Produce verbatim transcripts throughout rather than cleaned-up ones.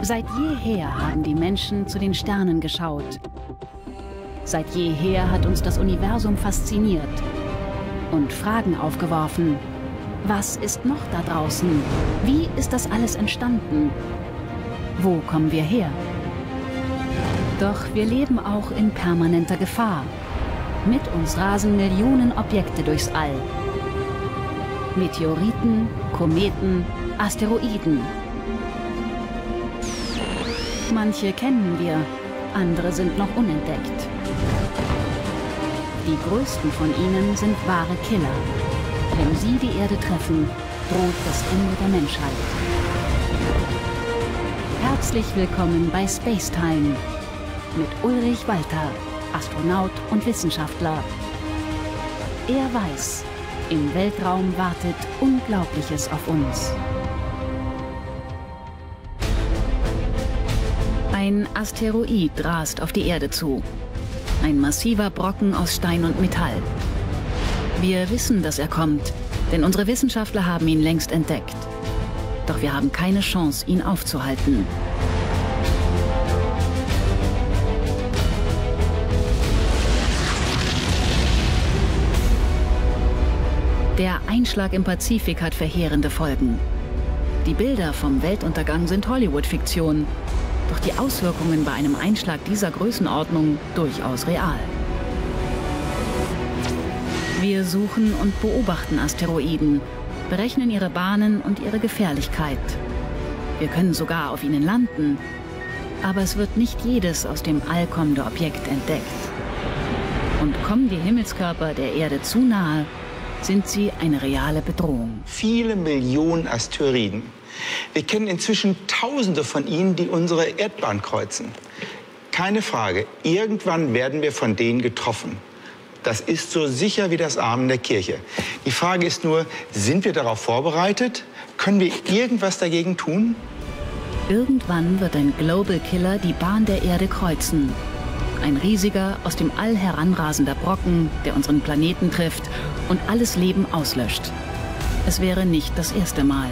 Seit jeher haben die Menschen zu den Sternen geschaut. Seit jeher hat uns das Universum fasziniert und Fragen aufgeworfen. Was ist noch da draußen? Wie ist das alles entstanden? Wo kommen wir her? Doch wir leben auch in permanenter Gefahr. Mit uns rasen Millionen Objekte durchs All. Meteoriten, Kometen, Asteroiden. Manche kennen wir, andere sind noch unentdeckt. Die größten von ihnen sind wahre Killer. Wenn sie die Erde treffen, droht das Ende der Menschheit. Herzlich willkommen bei Spacetime mit Ulrich Walter, Astronaut und Wissenschaftler. Er weiß, im Weltraum wartet Unglaubliches auf uns. Ein Asteroid rast auf die Erde zu. Ein massiver Brocken aus Stein und Metall. Wir wissen, dass er kommt, denn unsere Wissenschaftler haben ihn längst entdeckt. Doch wir haben keine Chance, ihn aufzuhalten. Der Einschlag im Pazifik hat verheerende Folgen. Die Bilder vom Weltuntergang sind Hollywood-Fiktion. Doch die Auswirkungen bei einem Einschlag dieser Größenordnung durchaus real. Wir suchen und beobachten Asteroiden, berechnen ihre Bahnen und ihre Gefährlichkeit. Wir können sogar auf ihnen landen. Aber es wird nicht jedes aus dem All kommende Objekt entdeckt. Und kommen die Himmelskörper der Erde zu nahe, sind sie eine reale Bedrohung. Viele Millionen Asteroiden. Wir kennen inzwischen Tausende von ihnen, die unsere Erdbahn kreuzen. Keine Frage, irgendwann werden wir von denen getroffen. Das ist so sicher wie das Amen der Kirche. Die Frage ist nur, sind wir darauf vorbereitet? Können wir irgendwas dagegen tun? Irgendwann wird ein Global Killer die Bahn der Erde kreuzen. Ein riesiger, aus dem All heranrasender Brocken, der unseren Planeten trifft und alles Leben auslöscht. Es wäre nicht das erste Mal.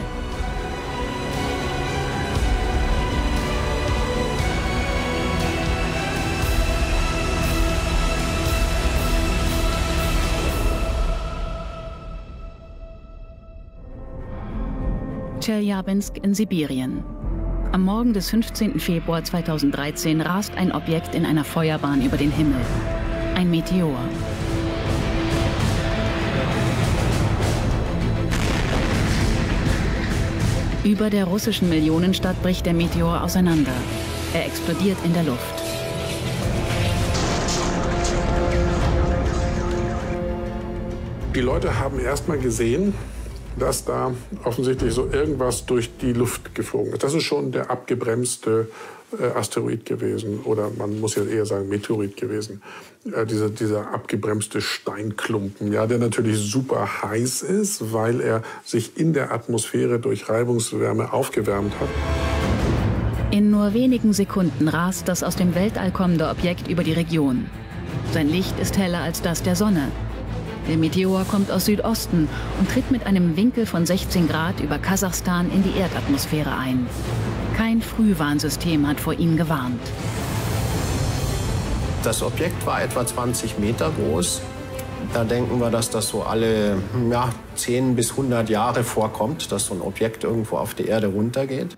Tscheljabinsk in Sibirien. Am Morgen des fünfzehnten Februar zweitausenddreizehn rast ein Objekt in einer Feuerbahn über den Himmel. Ein Meteor. Über der russischen Millionenstadt bricht der Meteor auseinander. Er explodiert in der Luft. Die Leute haben erst mal gesehen, dass da offensichtlich so irgendwas durch die Luft geflogen ist. Das ist schon der abgebremste äh, Asteroid gewesen. Oder man muss ja eher sagen Meteorit gewesen. Äh, dieser, dieser abgebremste Steinklumpen, ja, der natürlich super heiß ist, weil er sich in der Atmosphäre durch Reibungswärme aufgewärmt hat. In nur wenigen Sekunden rast das aus dem Weltall kommende Objekt über die Region. Sein Licht ist heller als das der Sonne. Der Meteor kommt aus Südosten und tritt mit einem Winkel von sechzehn Grad über Kasachstan in die Erdatmosphäre ein. Kein Frühwarnsystem hat vor ihm gewarnt. Das Objekt war etwa zwanzig Meter groß. Da denken wir, dass das so alle ja, zehn bis hundert Jahre vorkommt, dass so ein Objekt irgendwo auf die Erde runtergeht.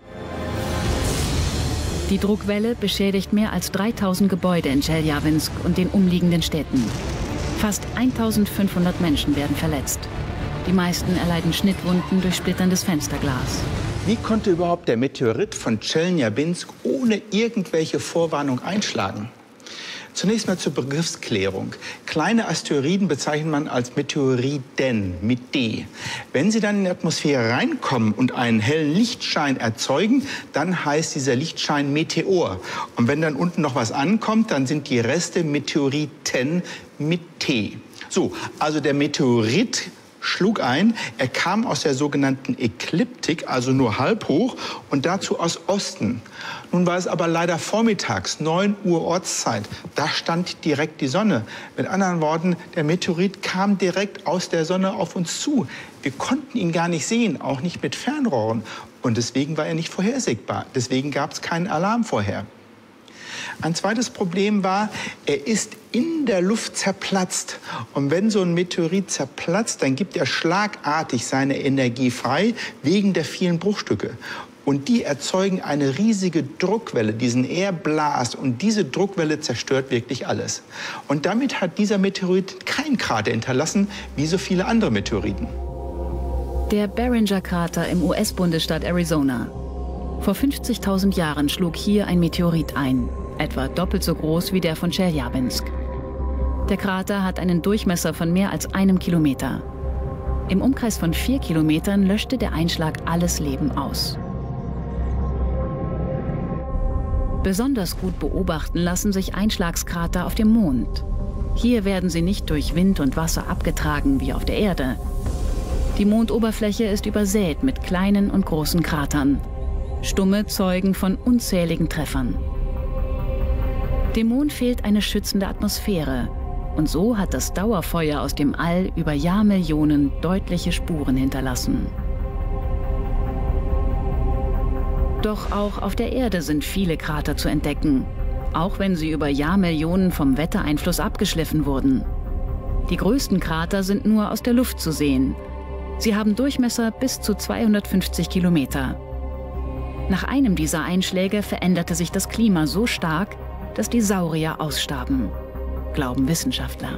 Die Druckwelle beschädigt mehr als dreitausend Gebäude in Tscheljabinsk und den umliegenden Städten. Fast eintausendfünfhundert Menschen werden verletzt. Die meisten erleiden Schnittwunden durch splitterndes Fensterglas. Wie konnte überhaupt der Meteorit von Tscheljabinsk ohne irgendwelche Vorwarnung einschlagen? Zunächst mal zur Begriffsklärung. Kleine Asteroiden bezeichnet man als Meteoriden mit D. Wenn sie dann in die Atmosphäre reinkommen und einen hellen Lichtschein erzeugen, dann heißt dieser Lichtschein Meteor. Und wenn dann unten noch was ankommt, dann sind die Reste Meteoriten mit T. So, also der Meteorit schlug ein, er kam aus der sogenannten Ekliptik, also nur halb hoch, und dazu aus Osten. Nun war es aber leider vormittags, neun Uhr Ortszeit. Da stand direkt die Sonne. Mit anderen Worten, der Meteorit kam direkt aus der Sonne auf uns zu. Wir konnten ihn gar nicht sehen, auch nicht mit Fernrohren. Und deswegen war er nicht vorhersehbar. Deswegen gab es keinen Alarm vorher. Ein zweites Problem war, er ist in der Luft zerplatzt. Und wenn so ein Meteorit zerplatzt, dann gibt er schlagartig seine Energie frei, wegen der vielen Bruchstücke. Und die erzeugen eine riesige Druckwelle, diesen Airblast. Und diese Druckwelle zerstört wirklich alles. Und damit hat dieser Meteorit keinen Krater hinterlassen, wie so viele andere Meteoriten. Der Barringer-Krater im U S-Bundesstaat Arizona. Vor fünfzigtausend Jahren schlug hier ein Meteorit ein, etwa doppelt so groß wie der von Tscheljabinsk. Der Krater hat einen Durchmesser von mehr als einem Kilometer. Im Umkreis von vier Kilometern löschte der Einschlag alles Leben aus. Besonders gut beobachten lassen sich Einschlagskrater auf dem Mond. Hier werden sie nicht durch Wind und Wasser abgetragen wie auf der Erde. Die Mondoberfläche ist übersät mit kleinen und großen Kratern. Stumme Zeugen von unzähligen Treffern. Dem Mond fehlt eine schützende Atmosphäre. Und so hat das Dauerfeuer aus dem All über Jahrmillionen deutliche Spuren hinterlassen. Doch auch auf der Erde sind viele Krater zu entdecken, auch wenn sie über Jahrmillionen vom Wettereinfluss abgeschliffen wurden. Die größten Krater sind nur aus der Luft zu sehen. Sie haben Durchmesser bis zu zweihundertfünfzig Kilometer. Nach einem dieser Einschläge veränderte sich das Klima so stark, dass die Saurier ausstarben, glauben Wissenschaftler.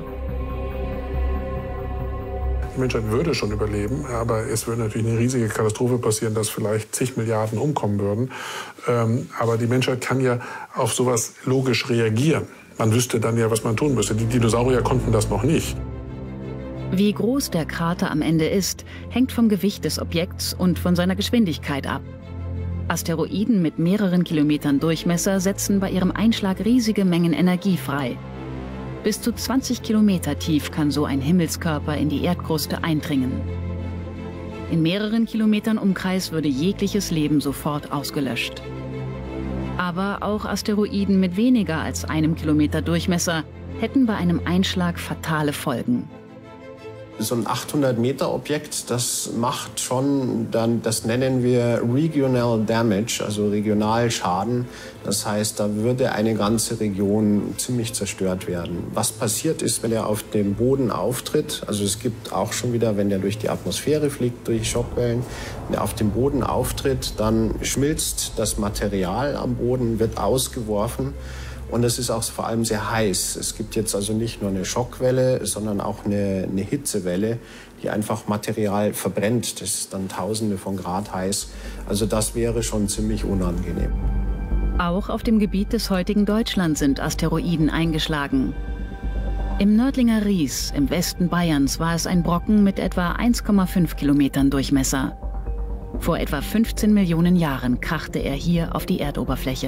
Die Menschheit würde schon überleben, aber es würde natürlich eine riesige Katastrophe passieren, dass vielleicht zig Milliarden umkommen würden. Ähm, aber die Menschheit kann ja auf sowas logisch reagieren. Man wüsste dann ja, was man tun müsste. Die Dinosaurier konnten das noch nicht. Wie groß der Krater am Ende ist, hängt vom Gewicht des Objekts und von seiner Geschwindigkeit ab. Asteroiden mit mehreren Kilometern Durchmesser setzen bei ihrem Einschlag riesige Mengen Energie frei. Bis zu zwanzig Kilometer tief kann so ein Himmelskörper in die Erdkruste eindringen. In mehreren Kilometern Umkreis würde jegliches Leben sofort ausgelöscht. Aber auch Asteroiden mit weniger als einem Kilometer Durchmesser hätten bei einem Einschlag fatale Folgen. So ein achthundert Meter Objekt, das macht schon, dann, das nennen wir Regional Damage, also Regionalschaden. Das heißt, da würde eine ganze Region ziemlich zerstört werden. Was passiert ist, wenn er auf dem Boden auftritt, also es gibt auch schon wieder, wenn der durch die Atmosphäre fliegt, durch Schockwellen, wenn er auf dem Boden auftritt, dann schmilzt das Material am Boden, wird ausgeworfen. Und es ist auch vor allem sehr heiß. Es gibt jetzt also nicht nur eine Schockwelle, sondern auch eine, eine Hitzewelle, die einfach Material verbrennt. Das ist dann Tausende von Grad heiß. Also das wäre schon ziemlich unangenehm. Auch auf dem Gebiet des heutigen Deutschland sind Asteroiden eingeschlagen. Im Nördlinger Ries im Westen Bayerns war es ein Brocken mit etwa eins Komma fünf Kilometern Durchmesser. Vor etwa fünfzehn Millionen Jahren krachte er hier auf die Erdoberfläche.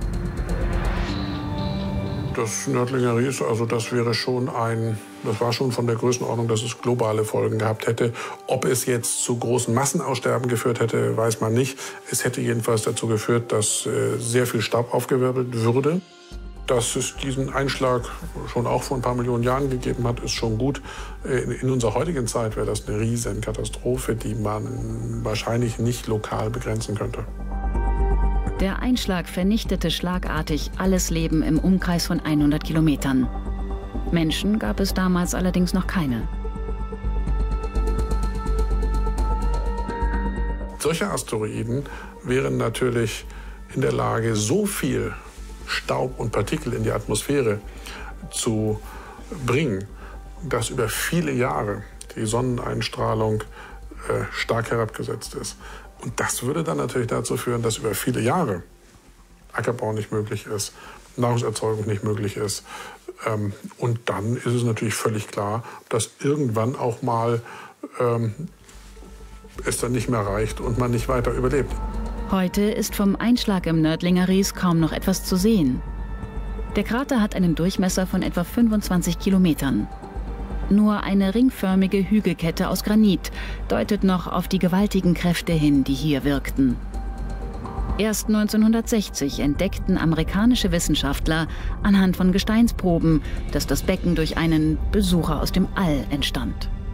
Das Nördlinger Ries, also das wäre schon ein, das war schon von der Größenordnung, dass es globale Folgen gehabt hätte. Ob es jetzt zu großen Massenaussterben geführt hätte, weiß man nicht. Es hätte jedenfalls dazu geführt, dass äh, sehr viel Staub aufgewirbelt würde. Dass es diesen Einschlag schon auch vor ein paar Millionen Jahren gegeben hat, ist schon gut. In, in unserer heutigen Zeit wäre das eine riesen Katastrophe, die man wahrscheinlich nicht lokal begrenzen könnte. Der Einschlag vernichtete schlagartig alles Leben im Umkreis von hundert Kilometern. Menschen gab es damals allerdings noch keine. Solche Asteroiden wären natürlich in der Lage, so viel Staub und Partikel in die Atmosphäre zu bringen, dass über viele Jahre die Sonneneinstrahlung äh, stark herabgesetzt ist. Und das würde dann natürlich dazu führen, dass über viele Jahre Ackerbau nicht möglich ist, Nahrungserzeugung nicht möglich ist. Ähm, und dann ist es natürlich völlig klar, dass irgendwann auch mal ähm, es dann nicht mehr reicht und man nicht weiter überlebt. Heute ist vom Einschlag im Nördlinger Ries kaum noch etwas zu sehen. Der Krater hat einen Durchmesser von etwa fünfundzwanzig Kilometern. Nur eine ringförmige Hügelkette aus Granit deutet noch auf die gewaltigen Kräfte hin, die hier wirkten. Erst neunzehnhundertsechzig entdeckten amerikanische Wissenschaftler anhand von Gesteinsproben, dass das Becken durch einen Besucher aus dem All entstand.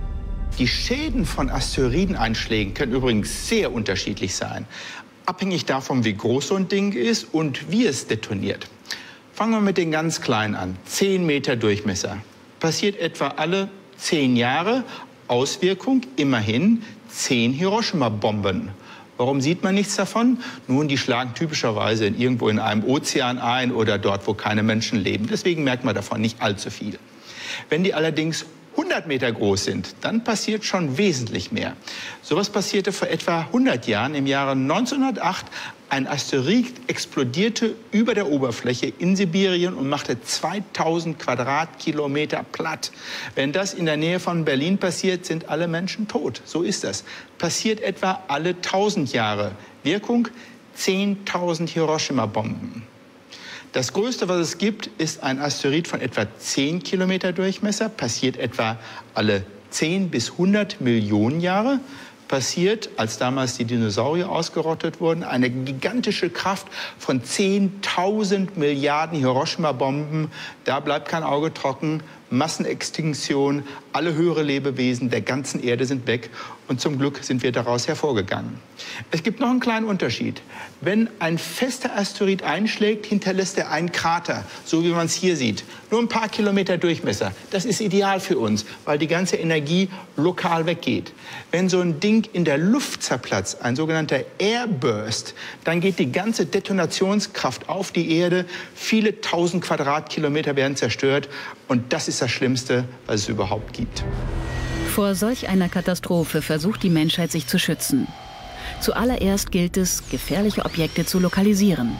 Die Schäden von Asteroideneinschlägen können übrigens sehr unterschiedlich sein, abhängig davon, wie groß so ein Ding ist und wie es detoniert. Fangen wir mit den ganz kleinen an, zehn Meter Durchmesser. Passiert etwa alle zehn Jahre, Auswirkung immerhin zehn Hiroshima-Bomben. Warum sieht man nichts davon? Nun, die schlagen typischerweise irgendwo in einem Ozean ein oder dort, wo keine Menschen leben. Deswegen merkt man davon nicht allzu viel. Wenn die allerdings hundert Meter groß sind, dann passiert schon wesentlich mehr. Sowas passierte vor etwa hundert Jahren, im Jahre neunzehnhundertacht. Ein Asteroid explodierte über der Oberfläche in Sibirien und machte zweitausend Quadratkilometer platt. Wenn das in der Nähe von Berlin passiert, sind alle Menschen tot. So ist das. Passiert etwa alle tausend Jahre. Wirkung zehntausend Hiroshima-Bomben. Das größte, was es gibt, ist ein Asteroid von etwa zehn Kilometer Durchmesser, passiert etwa alle zehn bis hundert Millionen Jahre. Passiert, als damals die Dinosaurier ausgerottet wurden, eine gigantische Kraft von zehntausend Milliarden Hiroshima-Bomben. Da bleibt kein Auge trocken. Massenextinktion, alle höhere Lebewesen der ganzen Erde sind weg. Und zum Glück sind wir daraus hervorgegangen. Es gibt noch einen kleinen Unterschied. Wenn ein fester Asteroid einschlägt, hinterlässt er einen Krater, so wie man es hier sieht. Nur ein paar Kilometer Durchmesser. Das ist ideal für uns, weil die ganze Energie lokal weggeht. Wenn so ein Ding in der Luft zerplatzt, ein sogenannter Airburst, dann geht die ganze Detonationskraft auf die Erde. Viele tausend Quadratkilometer werden zerstört. Und das ist das Schlimmste, was es überhaupt gibt. Vor solch einer Katastrophe versucht die Menschheit, sich zu schützen. Zuallererst gilt es, gefährliche Objekte zu lokalisieren.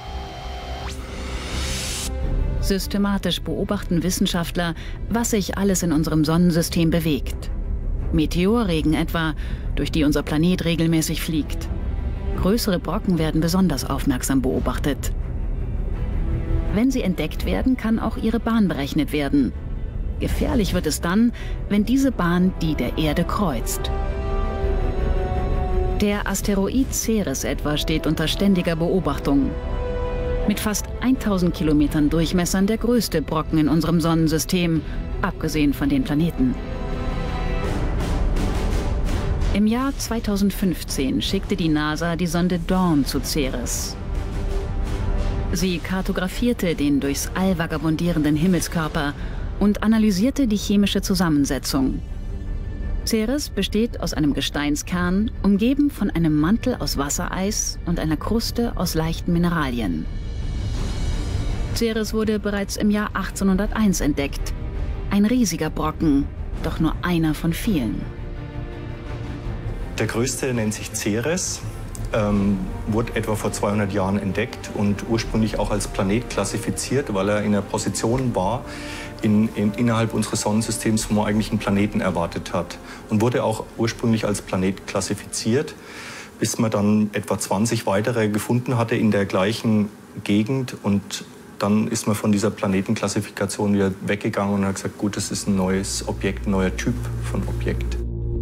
Systematisch beobachten Wissenschaftler, was sich alles in unserem Sonnensystem bewegt. Meteorregen etwa, durch die unser Planet regelmäßig fliegt. Größere Brocken werden besonders aufmerksam beobachtet. Wenn sie entdeckt werden, kann auch ihre Bahn berechnet werden. Gefährlich wird es dann, wenn diese Bahn die der Erde kreuzt. Der Asteroid Ceres etwa steht unter ständiger Beobachtung. Mit fast tausend Kilometern Durchmessern der größte Brocken in unserem Sonnensystem, abgesehen von den Planeten. Im Jahr zweitausendfünfzehn schickte die NASA die Sonde Dawn zu Ceres. Sie kartografierte den durchs All vagabundierenden Himmelskörper und analysierte die chemische Zusammensetzung. Ceres besteht aus einem Gesteinskern, umgeben von einem Mantel aus Wassereis und einer Kruste aus leichten Mineralien. Ceres wurde bereits im Jahr achtzehnhunderteins entdeckt. Ein riesiger Brocken, doch nur einer von vielen. Der größte nennt sich Ceres. Ähm, wurde etwa vor zweihundert Jahren entdeckt und ursprünglich auch als Planet klassifiziert, weil er in einer Position war in, in, innerhalb unseres Sonnensystems, wo man eigentlich einen Planeten erwartet hat. Und wurde auch ursprünglich als Planet klassifiziert, bis man dann etwa zwanzig weitere gefunden hatte in der gleichen Gegend. Und dann ist man von dieser Planetenklassifikation wieder weggegangen und hat gesagt, gut, das ist ein neues Objekt, ein neuer Typ von Objekt.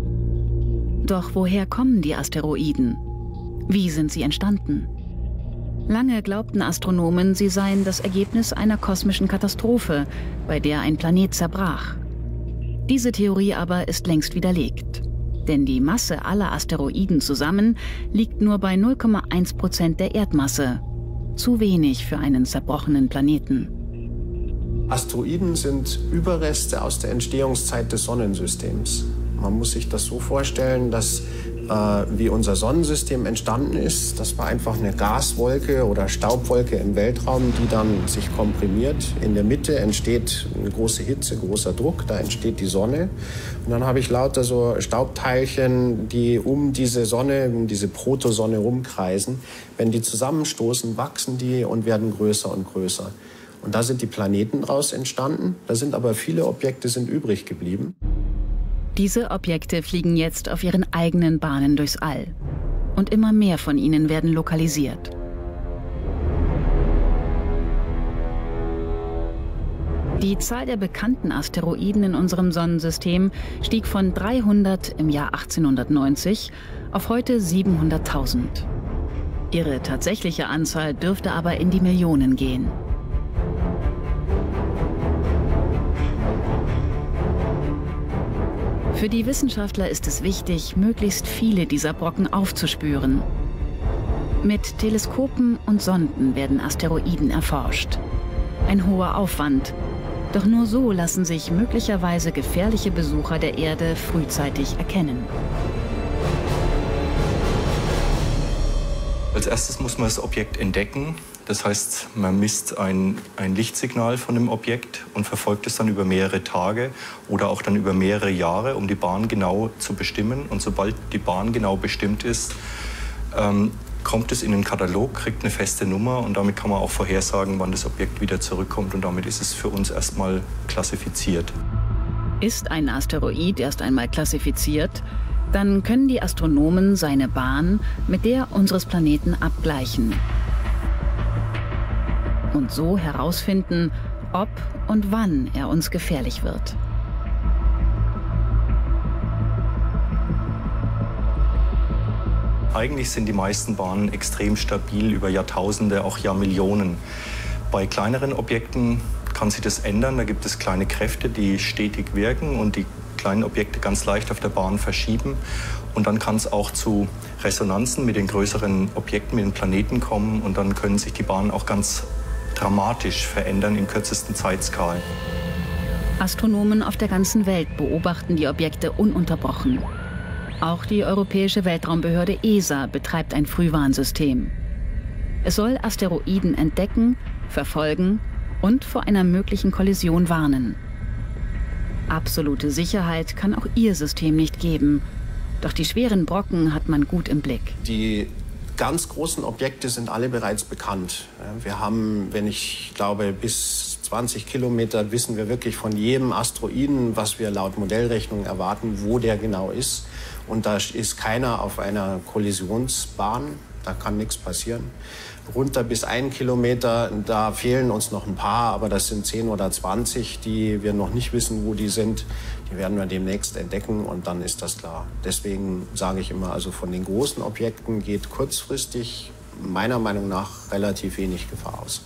Doch woher kommen die Asteroiden? Wie sind sie entstanden? Lange glaubten Astronomen, sie seien das Ergebnis einer kosmischen Katastrophe, bei der ein Planet zerbrach. Diese Theorie aber ist längst widerlegt. Denn die Masse aller Asteroiden zusammen liegt nur bei null Komma eins Prozent der Erdmasse. Zu wenig für einen zerbrochenen Planeten. Asteroiden sind Überreste aus der Entstehungszeit des Sonnensystems. Man muss sich das so vorstellen, dass äh, wie unser Sonnensystem entstanden ist, das war einfach eine Gaswolke oder Staubwolke im Weltraum, die dann sich komprimiert. In der Mitte entsteht eine große Hitze, großer Druck, da entsteht die Sonne. Und dann habe ich lauter so Staubteilchen, die um diese Sonne, um diese Protosonne rumkreisen. Wenn die zusammenstoßen, wachsen die und werden größer und größer. Und da sind die Planeten draus entstanden. Da sind aber viele Objekte sind übrig geblieben. Diese Objekte fliegen jetzt auf ihren eigenen Bahnen durchs All. Und immer mehr von ihnen werden lokalisiert. Die Zahl der bekannten Asteroiden in unserem Sonnensystem stieg von dreihundert im Jahr achtzehnhundertneunzig auf heute siebenhunderttausend. Ihre tatsächliche Anzahl dürfte aber in die Millionen gehen. Für die Wissenschaftler ist es wichtig, möglichst viele dieser Brocken aufzuspüren. Mit Teleskopen und Sonden werden Asteroiden erforscht. Ein hoher Aufwand. Doch nur so lassen sich möglicherweise gefährliche Besucher der Erde frühzeitig erkennen. Als erstes muss man das Objekt entdecken. Das heißt, man misst ein, ein Lichtsignal von dem Objekt und verfolgt es dann über mehrere Tage oder auch dann über mehrere Jahre, um die Bahn genau zu bestimmen. Und sobald die Bahn genau bestimmt ist, ähm, kommt es in den Katalog, kriegt eine feste Nummer und damit kann man auch vorhersagen, wann das Objekt wieder zurückkommt. Und damit ist es für uns erstmal klassifiziert. Ist ein Asteroid erst einmal klassifiziert, dann können die Astronomen seine Bahn mit der unseres Planeten abgleichen. Und so herausfinden, ob und wann er uns gefährlich wird. Eigentlich sind die meisten Bahnen extrem stabil über Jahrtausende, auch Jahrmillionen. Bei kleineren Objekten kann sich das ändern. Da gibt es kleine Kräfte, die stetig wirken und die kleinen Objekte ganz leicht auf der Bahn verschieben. Und dann kann es auch zu Resonanzen mit den größeren Objekten, mit den Planeten kommen. Und dann können sich die Bahnen auch ganz dramatisch verändern in kürzesten Zeitskalen. Astronomen auf der ganzen Welt beobachten die Objekte ununterbrochen. Auch die Europäische Weltraumbehörde E S A betreibt ein Frühwarnsystem. Es soll Asteroiden entdecken, verfolgen und vor einer möglichen Kollision warnen. Absolute Sicherheit kann auch ihr System nicht geben. Doch die schweren Brocken hat man gut im Blick. Die ganz großen Objekte sind alle bereits bekannt. Wir haben, wenn ich glaube, bis zwanzig Kilometer wissen wir wirklich von jedem Asteroiden, was wir laut Modellrechnung erwarten, wo der genau ist. Und da ist keiner auf einer Kollisionsbahn, da kann nichts passieren. Runter bis ein Kilometer, da fehlen uns noch ein paar, aber das sind zehn oder zwanzig, die wir noch nicht wissen, wo die sind. Die werden wir demnächst entdecken und dann ist das klar. Deswegen sage ich immer, also von den großen Objekten geht kurzfristig meiner Meinung nach relativ wenig Gefahr aus.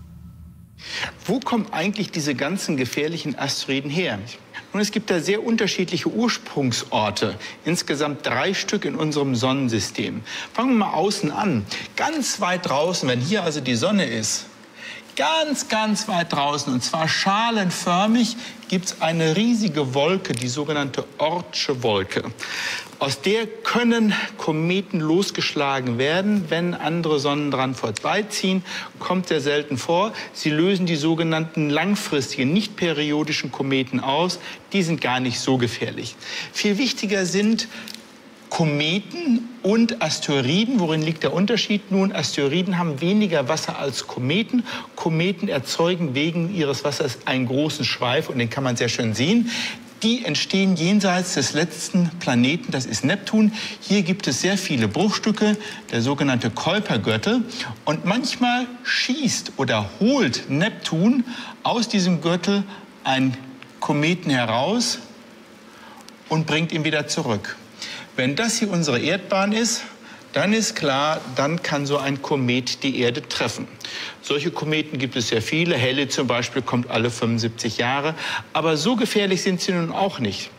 Wo kommen eigentlich diese ganzen gefährlichen Asteroiden her? Nun, es gibt da sehr unterschiedliche Ursprungsorte, insgesamt drei Stück in unserem Sonnensystem. Fangen wir mal außen an. Ganz weit draußen, wenn hier also die Sonne ist, ganz, ganz weit draußen, und zwar schalenförmig, gibt es eine riesige Wolke, die sogenannte Oortsche Wolke. Aus der können Kometen losgeschlagen werden, wenn andere Sonnen dran vorbeiziehen. Kommt sehr selten vor. Sie lösen die sogenannten langfristigen, nicht periodischen Kometen aus. Die sind gar nicht so gefährlich. Viel wichtiger sind Kometen und Asteroiden. Worin liegt der Unterschied? Nun, Asteroiden haben weniger Wasser als Kometen. Kometen erzeugen wegen ihres Wassers einen großen Schweif und den kann man sehr schön sehen. Die entstehen jenseits des letzten Planeten, das ist Neptun. Hier gibt es sehr viele Bruchstücke, der sogenannte Kuipergürtel. Und manchmal schießt oder holt Neptun aus diesem Gürtel einen Kometen heraus und bringt ihn wieder zurück. Wenn das hier unsere Erdbahn ist, dann ist klar, dann kann so ein Komet die Erde treffen. Solche Kometen gibt es sehr viele. Halley zum Beispiel kommt alle fünfundsiebzig Jahre. Aber so gefährlich sind sie nun auch nicht.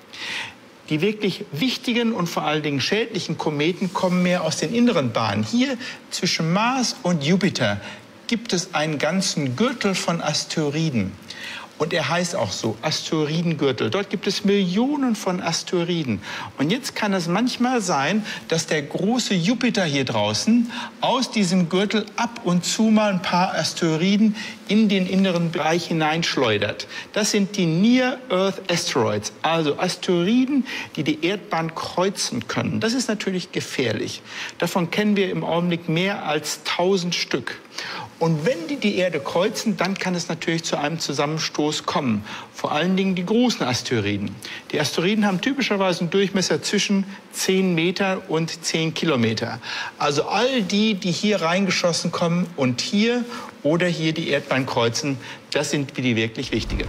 Die wirklich wichtigen und vor allen Dingen schädlichen Kometen kommen mehr aus den inneren Bahnen. Hier zwischen Mars und Jupiter gibt es einen ganzen Gürtel von Asteroiden. Und er heißt auch so, Asteroidengürtel. Dort gibt es Millionen von Asteroiden. Und jetzt kann es manchmal sein, dass der große Jupiter hier draußen aus diesem Gürtel ab und zu mal ein paar Asteroiden in den inneren Bereich hineinschleudert. Das sind die Near-Earth Asteroids, also Asteroiden, die die Erdbahn kreuzen können. Das ist natürlich gefährlich. Davon kennen wir im Augenblick mehr als tausend Stück. Und wenn die die Erde kreuzen, dann kann es natürlich zu einem Zusammenstoß kommen. Vor allen Dingen die großen Asteroiden. Die Asteroiden haben typischerweise einen Durchmesser zwischen zehn Meter und zehn Kilometer. Also all die, die hier reingeschossen kommen und hier oder hier die Erdbahn kreuzen, das sind die wirklich wichtigen.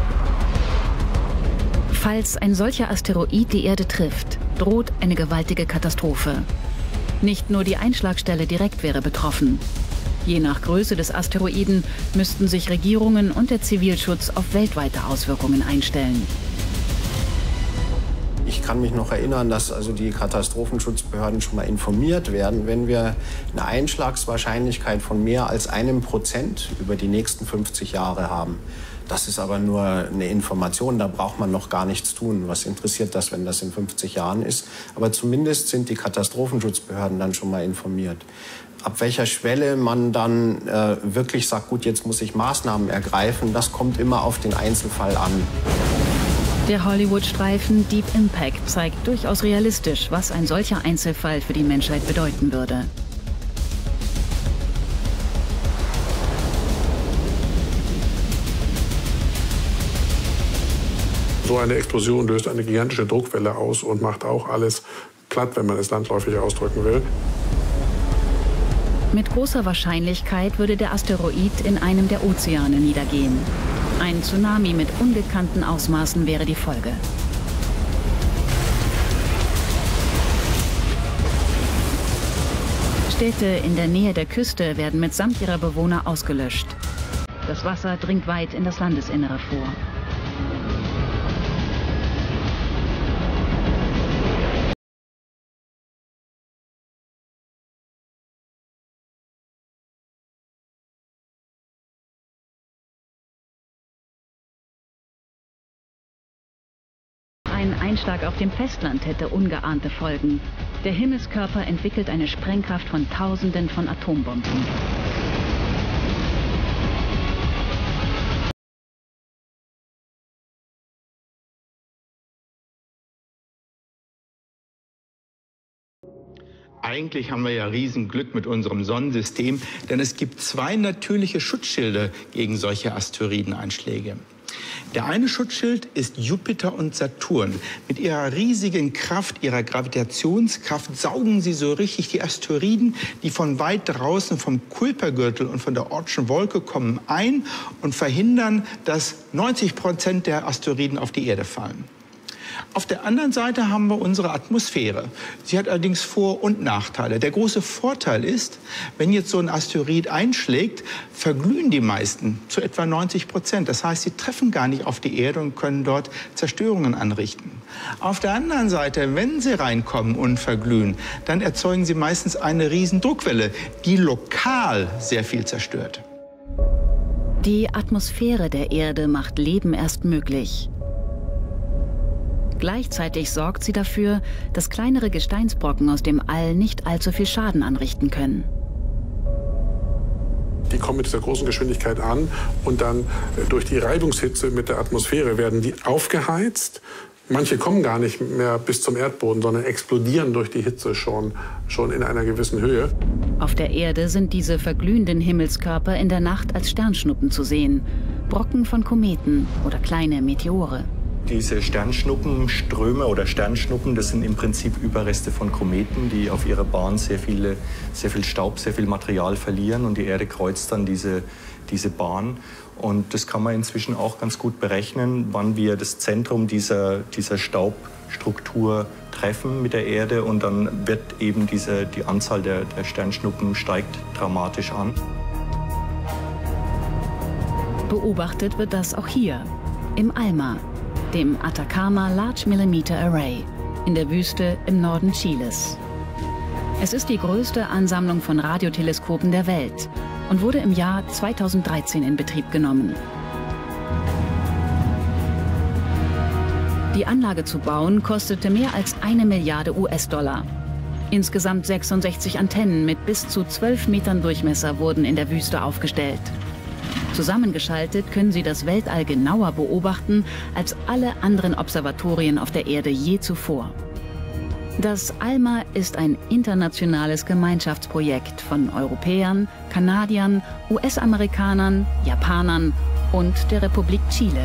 Falls ein solcher Asteroid die Erde trifft, droht eine gewaltige Katastrophe. Nicht nur die Einschlagstelle direkt wäre betroffen. Je nach Größe des Asteroiden müssten sich Regierungen und der Zivilschutz auf weltweite Auswirkungen einstellen. Ich kann mich noch erinnern, dass also die Katastrophenschutzbehörden schon mal informiert werden, wenn wir eine Einschlagswahrscheinlichkeit von mehr als einem Prozent über die nächsten fünfzig Jahre haben. Das ist aber nur eine Information, da braucht man noch gar nichts tun. Was interessiert das, wenn das in fünfzig Jahren ist? Aber zumindest sind die Katastrophenschutzbehörden dann schon mal informiert. Ab welcher Schwelle man dann äh, wirklich sagt, gut, jetzt muss ich Maßnahmen ergreifen, das kommt immer auf den Einzelfall an. Der Hollywood-Streifen Deep Impact zeigt durchaus realistisch, was ein solcher Einzelfall für die Menschheit bedeuten würde. So eine Explosion löst eine gigantische Druckwelle aus und macht auch alles platt, wenn man es landläufig ausdrücken will. Mit großer Wahrscheinlichkeit würde der Asteroid in einem der Ozeane niedergehen. Ein Tsunami mit ungekannten Ausmaßen wäre die Folge. Städte in der Nähe der Küste werden mitsamt ihrer Bewohner ausgelöscht. Das Wasser dringt weit in das Landesinnere vor. Ein Einschlag auf dem Festland hätte ungeahnte Folgen. Der Himmelskörper entwickelt eine Sprengkraft von Tausenden von Atombomben. Eigentlich haben wir ja Riesenglück mit unserem Sonnensystem, denn es gibt zwei natürliche Schutzschilde gegen solche Asteroideneinschläge. Der eine Schutzschild ist Jupiter und Saturn. Mit ihrer riesigen Kraft, ihrer Gravitationskraft saugen sie so richtig die Asteroiden, die von weit draußen vom Kuipergürtel und von der Oortschen Wolke kommen, ein und verhindern, dass neunzig Prozent der Asteroiden auf die Erde fallen. Auf der anderen Seite haben wir unsere Atmosphäre. Sie hat allerdings Vor- und Nachteile. Der große Vorteil ist, wenn jetzt so ein Asteroid einschlägt, verglühen die meisten zu etwa neunzig Prozent. Das heißt, sie treffen gar nicht auf die Erde und können dort Zerstörungen anrichten. Auf der anderen Seite, wenn sie reinkommen und verglühen, dann erzeugen sie meistens eine riesen Druckwelle, die lokal sehr viel zerstört. Die Atmosphäre der Erde macht Leben erst möglich. Gleichzeitig sorgt sie dafür, dass kleinere Gesteinsbrocken aus dem All nicht allzu viel Schaden anrichten können. Die kommen mit dieser großen Geschwindigkeit an und dann durch die Reibungshitze mit der Atmosphäre werden die aufgeheizt. Manche kommen gar nicht mehr bis zum Erdboden, sondern explodieren durch die Hitze schon, schon in einer gewissen Höhe. Auf der Erde sind diese verglühenden Himmelskörper in der Nacht als Sternschnuppen zu sehen. Brocken von Kometen oder kleine Meteore. Diese Sternschnuppenströme oder Sternschnuppen, das sind im Prinzip Überreste von Kometen, die auf ihrer Bahn sehr, viele, sehr viel Staub, sehr viel Material verlieren und die Erde kreuzt dann diese, diese Bahn. Und das kann man inzwischen auch ganz gut berechnen, wann wir das Zentrum dieser, dieser Staubstruktur treffen mit der Erde und dann wird eben diese, die Anzahl der, der Sternschnuppen steigt dramatisch an. Beobachtet wird das auch hier, im ALMA, dem Atacama Large Millimeter Array, in der Wüste im Norden Chiles. Es ist die größte Ansammlung von Radioteleskopen der Welt und wurde im Jahr zweitausenddreizehn in Betrieb genommen. Die Anlage zu bauen kostete mehr als eine Milliarde U S-Dollar. Insgesamt sechsundsechzig Antennen mit bis zu zwölf Metern Durchmesser wurden in der Wüste aufgestellt. Zusammengeschaltet können sie das Weltall genauer beobachten als alle anderen Observatorien auf der Erde je zuvor. Das ALMA ist ein internationales Gemeinschaftsprojekt von Europäern, Kanadiern, U S-Amerikanern, Japanern und der Republik Chile.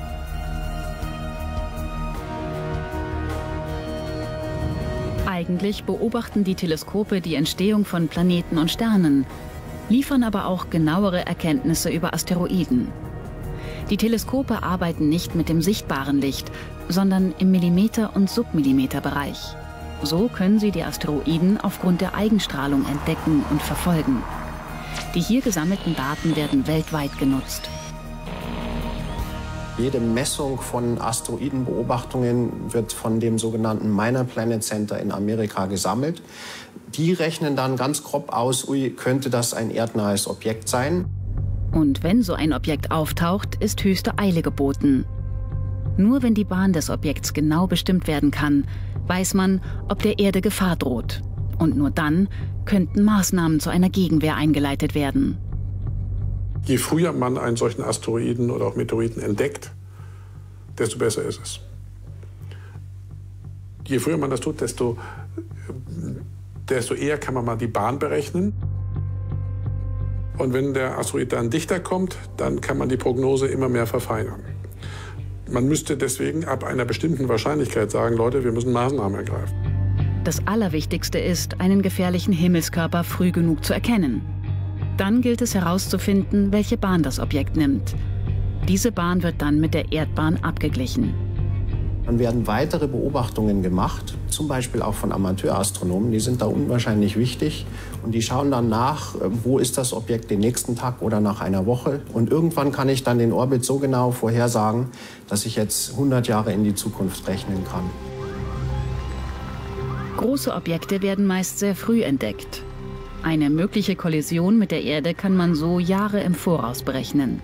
Eigentlich beobachten die Teleskope die Entstehung von Planeten und Sternen, liefern aber auch genauere Erkenntnisse über Asteroiden. Die Teleskope arbeiten nicht mit dem sichtbaren Licht, sondern im Millimeter- und Submillimeterbereich. So können sie die Asteroiden aufgrund der Eigenstrahlung entdecken und verfolgen. Die hier gesammelten Daten werden weltweit genutzt. Jede Messung von Asteroidenbeobachtungen wird von dem sogenannten Minor Planet Center in Amerika gesammelt. Die rechnen dann ganz grob aus, ui, könnte das ein erdnahes Objekt sein. Und wenn so ein Objekt auftaucht, ist höchste Eile geboten. Nur wenn die Bahn des Objekts genau bestimmt werden kann, weiß man, ob der Erde Gefahr droht. Und nur dann könnten Maßnahmen zu einer Gegenwehr eingeleitet werden. Je früher man einen solchen Asteroiden oder auch Meteoriten entdeckt, desto besser ist es. Je früher man das tut, desto, desto eher kann man mal die Bahn berechnen. Und wenn der Asteroid dann dichter kommt, dann kann man die Prognose immer mehr verfeinern. Man müsste deswegen ab einer bestimmten Wahrscheinlichkeit sagen, Leute, wir müssen Maßnahmen ergreifen. Das Allerwichtigste ist, einen gefährlichen Himmelskörper früh genug zu erkennen. Dann gilt es herauszufinden, welche Bahn das Objekt nimmt. Diese Bahn wird dann mit der Erdbahn abgeglichen. Dann werden weitere Beobachtungen gemacht, zum Beispiel auch von Amateurastronomen. Die sind da unwahrscheinlich wichtig und die schauen dann nach, wo ist das Objekt den nächsten Tag oder nach einer Woche. Und irgendwann kann ich dann den Orbit so genau vorhersagen, dass ich jetzt hundert Jahre in die Zukunft rechnen kann. Große Objekte werden meist sehr früh entdeckt. Eine mögliche Kollision mit der Erde kann man so Jahre im Voraus berechnen.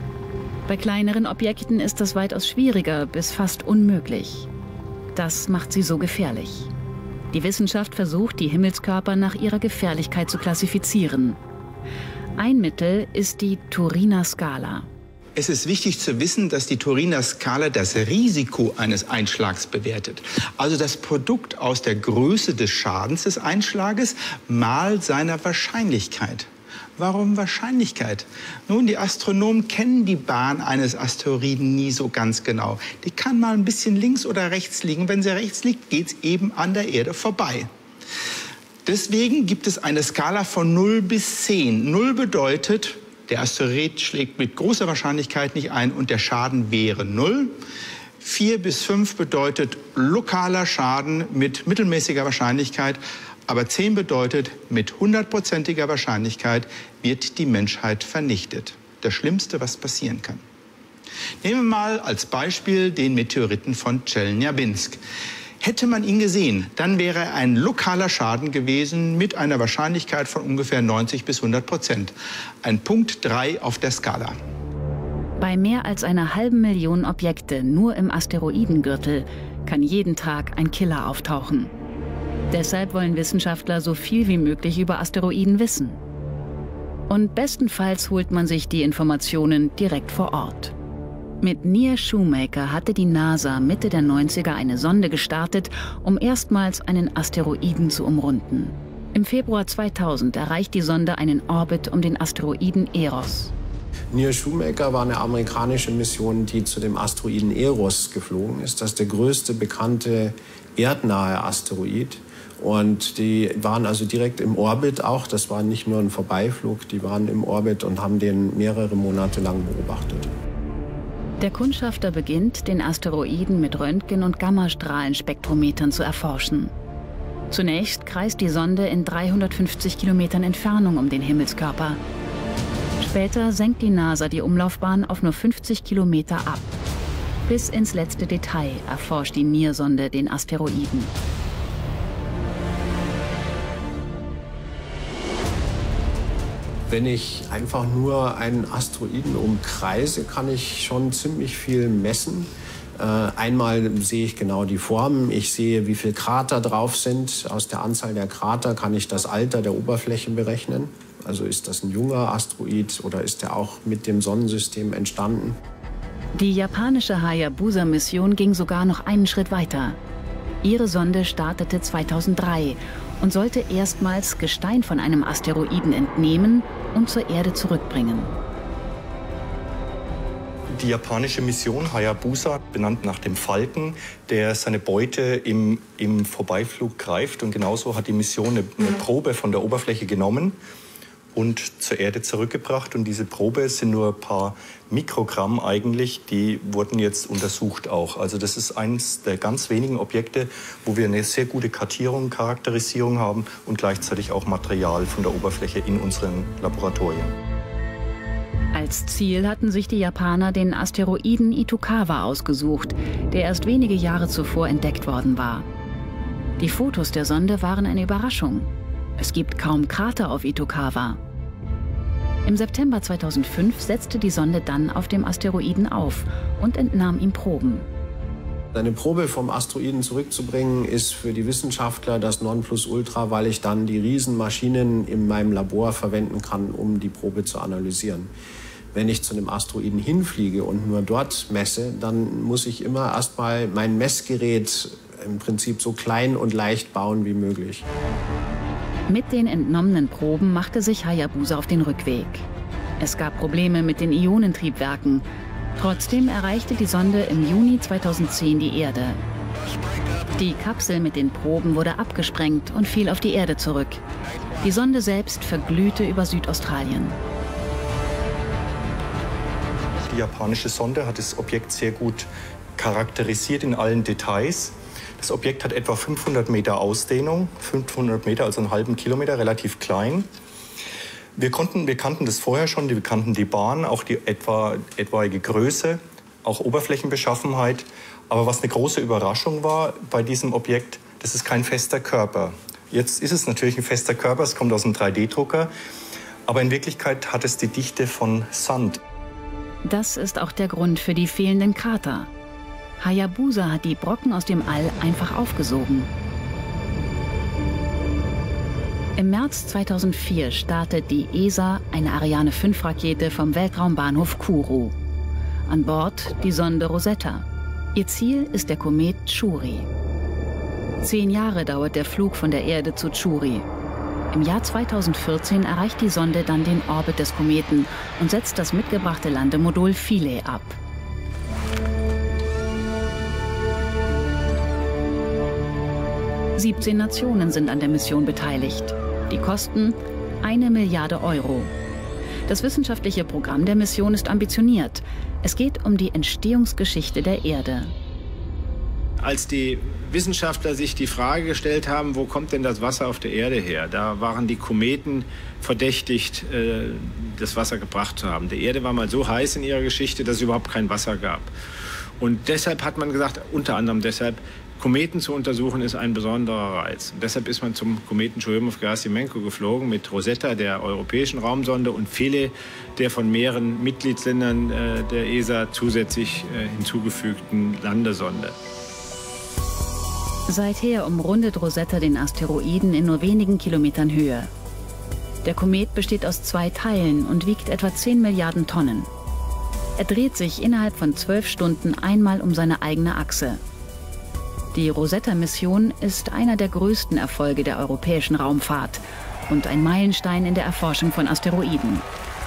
Bei kleineren Objekten ist das weitaus schwieriger bis fast unmöglich. Das macht sie so gefährlich. Die Wissenschaft versucht, die Himmelskörper nach ihrer Gefährlichkeit zu klassifizieren. Ein Mittel ist die Turiner Skala. Es ist wichtig zu wissen, dass die Turiner Skala das Risiko eines Einschlags bewertet. Also das Produkt aus der Größe des Schadens des Einschlages mal seiner Wahrscheinlichkeit. Warum Wahrscheinlichkeit? Nun, die Astronomen kennen die Bahn eines Asteroiden nie so ganz genau. Die kann mal ein bisschen links oder rechts liegen. Wenn sie rechts liegt, geht es eben an der Erde vorbei. Deswegen gibt es eine Skala von null bis zehn. null bedeutet, der Asteroid schlägt mit großer Wahrscheinlichkeit nicht ein und der Schaden wäre null. vier bis fünf bedeutet lokaler Schaden mit mittelmäßiger Wahrscheinlichkeit. Aber zehn bedeutet, mit hundertprozentiger Wahrscheinlichkeit wird die Menschheit vernichtet. Das Schlimmste, was passieren kann. Nehmen wir mal als Beispiel den Meteoriten von Tscheljabinsk. Hätte man ihn gesehen, dann wäre er ein lokaler Schaden gewesen mit einer Wahrscheinlichkeit von ungefähr neunzig bis hundert Prozent. Ein Punkt drei auf der Skala. Bei mehr als einer halben Million Objekte nur im Asteroidengürtel kann jeden Tag ein Killer auftauchen. Deshalb wollen Wissenschaftler so viel wie möglich über Asteroiden wissen. Und bestenfalls holt man sich die Informationen direkt vor Ort. Mit Near Shoemaker hatte die NASA Mitte der neunziger eine Sonde gestartet, um erstmals einen Asteroiden zu umrunden. Im Februar zweitausend erreicht die Sonde einen Orbit um den Asteroiden Eros. Near Shoemaker war eine amerikanische Mission, die zu dem Asteroiden Eros geflogen ist. Das ist der größte bekannte erdnahe Asteroid. Und die waren also direkt im Orbit auch. Das war nicht nur ein Vorbeiflug, die waren im Orbit und haben den mehrere Monate lang beobachtet. Der Kundschafter beginnt, den Asteroiden mit Röntgen- und Gammastrahlenspektrometern zu erforschen. Zunächst kreist die Sonde in dreihundertfünfzig Kilometern Entfernung um den Himmelskörper. Später senkt die NASA die Umlaufbahn auf nur fünfzig Kilometer ab. Bis ins letzte Detail erforscht die Near-Sonde den Asteroiden. Wenn ich einfach nur einen Asteroiden umkreise, kann ich schon ziemlich viel messen. Äh, einmal sehe ich genau die Formen, ich sehe, wie viele Krater drauf sind. Aus der Anzahl der Krater kann ich das Alter der Oberflächen berechnen. Also ist das ein junger Asteroid oder ist er auch mit dem Sonnensystem entstanden? Die japanische Hayabusa-Mission ging sogar noch einen Schritt weiter. Ihre Sonde startete zweitausenddrei und sollte erstmals Gestein von einem Asteroiden entnehmen und zur Erde zurückbringen. Die japanische Mission Hayabusa, benannt nach dem Falken, der seine Beute im, im Vorbeiflug greift. Und genauso hat die Mission eine, eine Probe von der Oberfläche genommen und zur Erde zurückgebracht. Und diese Probe sind nur ein paar Mikrogramm eigentlich, die wurden jetzt untersucht auch. Also das ist eines der ganz wenigen Objekte, wo wir eine sehr gute Kartierung, Charakterisierung haben und gleichzeitig auch Material von der Oberfläche in unseren Laboratorien. Als Ziel hatten sich die Japaner den Asteroiden Itokawa ausgesucht, der erst wenige Jahre zuvor entdeckt worden war. Die Fotos der Sonde waren eine Überraschung. Es gibt kaum Krater auf Itokawa. Im September zweitausendfünf setzte die Sonde dann auf dem Asteroiden auf und entnahm ihm Proben. Eine Probe vom Asteroiden zurückzubringen, ist für die Wissenschaftler das Nonplusultra, weil ich dann die Riesenmaschinen in meinem Labor verwenden kann, um die Probe zu analysieren. Wenn ich zu einem Asteroiden hinfliege und nur dort messe, dann muss ich immer erst mal mein Messgerät im Prinzip so klein und leicht bauen wie möglich. Mit den entnommenen Proben machte sich Hayabusa auf den Rückweg. Es gab Probleme mit den Ionentriebwerken. Trotzdem erreichte die Sonde im Juni zweitausendzehn die Erde. Die Kapsel mit den Proben wurde abgesprengt und fiel auf die Erde zurück. Die Sonde selbst verglühte über Südaustralien. Die japanische Sonde hat das Objekt sehr gut charakterisiert in allen Details. Das Objekt hat etwa fünfhundert Meter Ausdehnung, fünfhundert Meter, also einen halben Kilometer, relativ klein. Wir, konnten, wir kannten das vorher schon, wir kannten die Bahn, auch die etwa, etwaige Größe, auch Oberflächenbeschaffenheit. Aber was eine große Überraschung war bei diesem Objekt, das ist kein fester Körper. Jetzt ist es natürlich ein fester Körper, es kommt aus einem drei D Drucker, aber in Wirklichkeit hat es die Dichte von Sand. Das ist auch der Grund für die fehlenden Krater. Hayabusa hat die Brocken aus dem All einfach aufgesogen. Im März zweitausendvier startet die E S A eine Ariane fünf Rakete vom Weltraumbahnhof Kourou. An Bord die Sonde Rosetta. Ihr Ziel ist der Komet Chury. Zehn Jahre dauert der Flug von der Erde zu Chury. Im Jahr zweitausendvierzehn erreicht die Sonde dann den Orbit des Kometen und setzt das mitgebrachte Landemodul Philae ab. siebzehn Nationen sind an der Mission beteiligt. Die Kosten eine Milliarde Euro. Das wissenschaftliche Programm der Mission ist ambitioniert. Es geht um die Entstehungsgeschichte der Erde. Als die Wissenschaftler sich die Frage gestellt haben, wo kommt denn das Wasser auf der Erde her, da waren die Kometen verdächtigt, das Wasser gebracht zu haben. Die Erde war mal so heiß in ihrer Geschichte, dass es überhaupt kein Wasser gab. Und deshalb hat man gesagt, unter anderem deshalb, Kometen zu untersuchen ist ein besonderer Reiz. Und deshalb ist man zum Kometen Churyumov-Gerasimenko geflogen mit Rosetta, der europäischen Raumsonde, und Philae, der von mehreren Mitgliedsländern äh, der E S A zusätzlich äh, hinzugefügten Landesonde. Seither umrundet Rosetta den Asteroiden in nur wenigen Kilometern Höhe. Der Komet besteht aus zwei Teilen und wiegt etwa zehn Milliarden Tonnen. Er dreht sich innerhalb von zwölf Stunden einmal um seine eigene Achse. Die Rosetta-Mission ist einer der größten Erfolge der europäischen Raumfahrt und ein Meilenstein in der Erforschung von Asteroiden.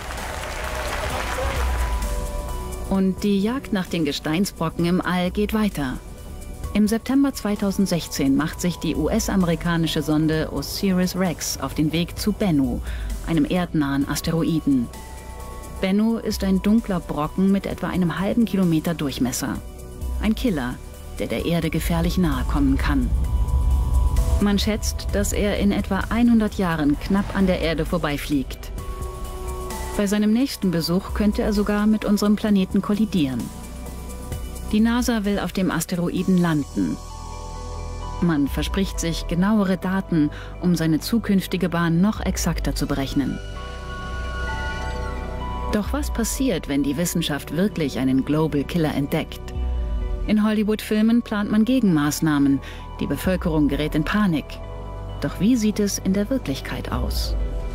Und die Jagd nach den Gesteinsbrocken im All geht weiter. Im September zweitausendsechzehn macht sich die U S-amerikanische Sonde OSIRIS-REx auf den Weg zu Bennu, einem erdnahen Asteroiden. Bennu ist ein dunkler Brocken mit etwa einem halben Kilometer Durchmesser. Ein Killer, der der Erde gefährlich nahe kommen kann. Man schätzt, dass er in etwa hundert Jahren knapp an der Erde vorbeifliegt. Bei seinem nächsten Besuch könnte er sogar mit unserem Planeten kollidieren. Die NASA will auf dem Asteroiden landen. Man verspricht sich genauere Daten, um seine zukünftige Bahn noch exakter zu berechnen. Doch was passiert, wenn die Wissenschaft wirklich einen Global Killer entdeckt? In Hollywood-Filmen plant man Gegenmaßnahmen. Die Bevölkerung gerät in Panik. Doch wie sieht es in der Wirklichkeit aus?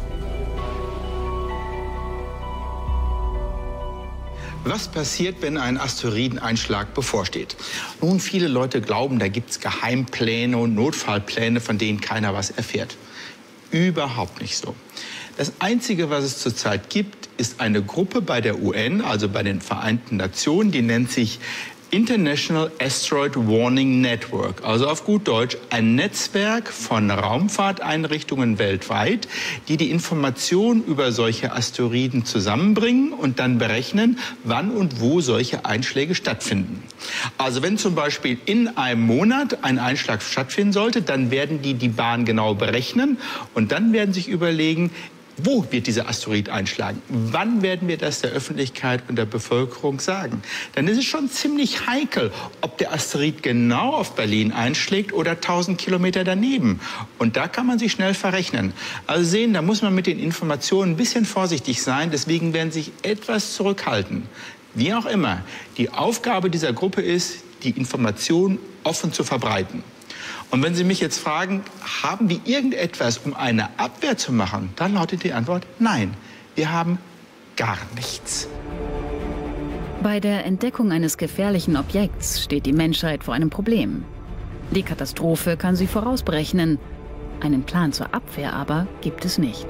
Was passiert, wenn ein Asteroideneinschlag bevorsteht? Nun, viele Leute glauben, da gibt es Geheimpläne und Notfallpläne, von denen keiner was erfährt. Überhaupt nicht so. Das Einzige, was es zurzeit gibt, ist eine Gruppe bei der U N, also bei den Vereinten Nationen, die nennt sich International Asteroid Warning Network, also auf gut Deutsch ein Netzwerk von Raumfahrteinrichtungen weltweit, die die Informationen über solche Asteroiden zusammenbringen und dann berechnen, wann und wo solche Einschläge stattfinden. Also wenn zum Beispiel in einem Monat ein Einschlag stattfinden sollte, dann werden die die Bahn genau berechnen und dann werden sich überlegen, Wo wird dieser Asteroid einschlagen? Wann werden wir das der Öffentlichkeit und der Bevölkerung sagen? Dann ist es schon ziemlich heikel, ob der Asteroid genau auf Berlin einschlägt oder tausend Kilometer daneben. Und da kann man sich schnell verrechnen. Also sehen, da muss man mit den Informationen ein bisschen vorsichtig sein. Deswegen werden Sie sich etwas zurückhalten. Wie auch immer, die Aufgabe dieser Gruppe ist, die Informationen offen zu verbreiten. Und wenn Sie mich jetzt fragen, haben wir irgendetwas, um eine Abwehr zu machen, dann lautet die Antwort nein. Wir haben gar nichts. Bei der Entdeckung eines gefährlichen Objekts steht die Menschheit vor einem Problem. Die Katastrophe kann sie vorausberechnen. Einen Plan zur Abwehr aber gibt es nicht.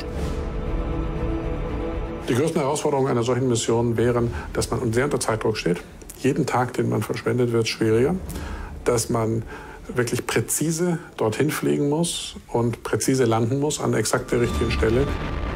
Die größten Herausforderungen einer solchen Mission wären, dass man sehr unter Zeitdruck steht. Jeden Tag, den man verschwendet, wird schwieriger. Dass man wirklich präzise dorthin fliegen muss und präzise landen muss an exakt der richtigen Stelle.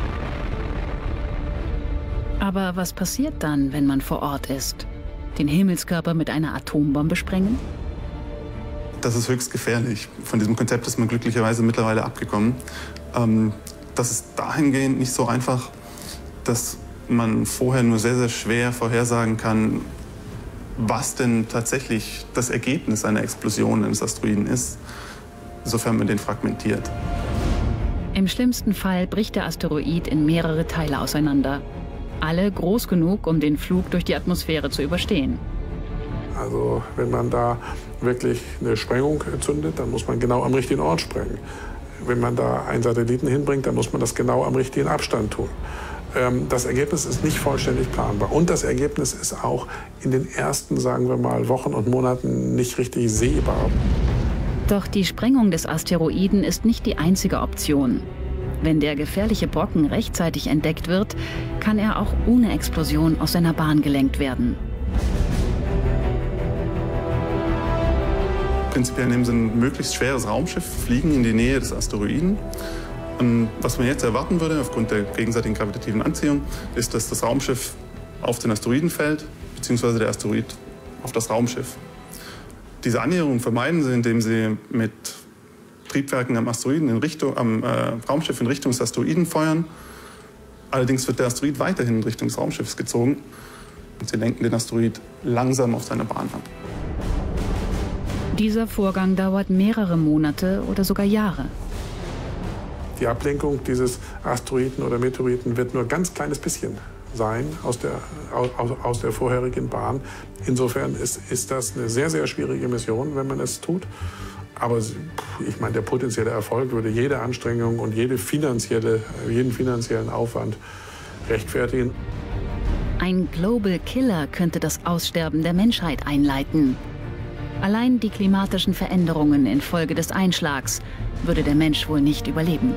Aber was passiert dann, wenn man vor Ort ist? Den Himmelskörper mit einer Atombombe sprengen? Das ist höchst gefährlich. Von diesem Konzept ist man glücklicherweise mittlerweile abgekommen. Ähm, das ist dahingehend nicht so einfach, dass man vorher nur sehr, sehr schwer vorhersagen kann, was denn tatsächlich das Ergebnis einer Explosion eines Asteroiden ist, sofern man den fragmentiert. Im schlimmsten Fall bricht der Asteroid in mehrere Teile auseinander. Alle groß genug, um den Flug durch die Atmosphäre zu überstehen. Also wenn man da wirklich eine Sprengung zündet, dann muss man genau am richtigen Ort sprengen. Wenn man da einen Satelliten hinbringt, dann muss man das genau am richtigen Abstand tun. Das Ergebnis ist nicht vollständig planbar. Und das Ergebnis ist auch in den ersten, sagen wir mal, Wochen und Monaten nicht richtig sehbar. Doch die Sprengung des Asteroiden ist nicht die einzige Option. Wenn der gefährliche Brocken rechtzeitig entdeckt wird, kann er auch ohne Explosion aus seiner Bahn gelenkt werden. Prinzipiell nehmen Sie ein möglichst schweres Raumschiff, fliegen in die Nähe des Asteroiden. Und was man jetzt erwarten würde, aufgrund der gegenseitigen gravitativen Anziehung, ist, dass das Raumschiff auf den Asteroiden fällt, beziehungsweise der Asteroid auf das Raumschiff. Diese Annäherung vermeiden Sie, indem Sie mit Triebwerken am, Asteroiden in Richtung, am äh, Raumschiff in Richtung des Asteroiden feuern. Allerdings wird der Asteroid weiterhin in Richtung des Raumschiffs gezogen. Und Sie lenken den Asteroid langsam auf seine Bahn ab. Dieser Vorgang dauert mehrere Monate oder sogar Jahre. Die Ablenkung dieses Asteroiden oder Meteoriten wird nur ein ganz kleines bisschen sein aus der, aus, aus der vorherigen Bahn. Insofern ist, ist das eine sehr, sehr schwierige Mission, wenn man es tut. Aber ich meine, der potenzielle Erfolg würde jede Anstrengung und jede finanzielle, jeden finanziellen Aufwand rechtfertigen. Ein Global Killer könnte das Aussterben der Menschheit einleiten. Allein die klimatischen Veränderungen infolge des Einschlags würde der Mensch wohl nicht überleben.